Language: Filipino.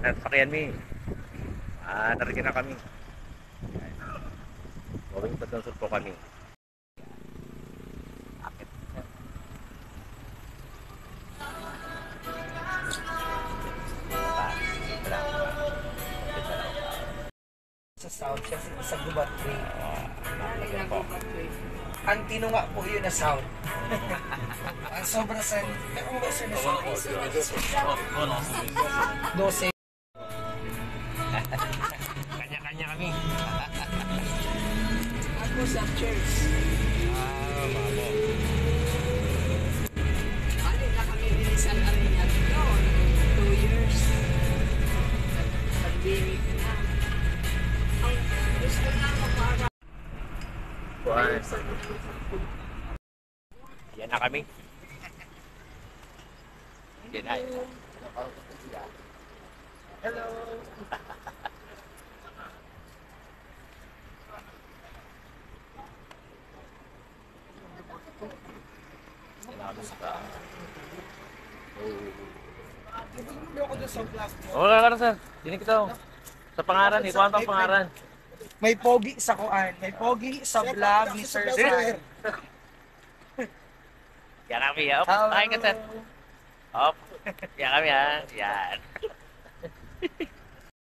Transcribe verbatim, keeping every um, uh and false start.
Nasakyan mi. Ah, narigyan na kami. Going pa doon po kami. Akit. Sa south kasi sa Gubat Tree. Nakagyan po. Ang tino nga po yun na south. Ang sobra sa... Pero mo ba sir na south? Dose. Kanya-kanya kami. Ako sa church. Ah, mamo. Ano na kami bilisan kami na doon. Two years. Nag-birik na. Ang gusto na para. Buwan. Yan na kami. Yan na. Hello. Hindi ako doon sa vlog mo. Oo, wala ka na sir. Dinig kita. Sa pangaran, ito ang pangaran. May pogi sa kuan. May pogi sa vlog ni Sir Sir. Yan kami. Op, tayo ka sir. Op. Yan kami ha. Yan.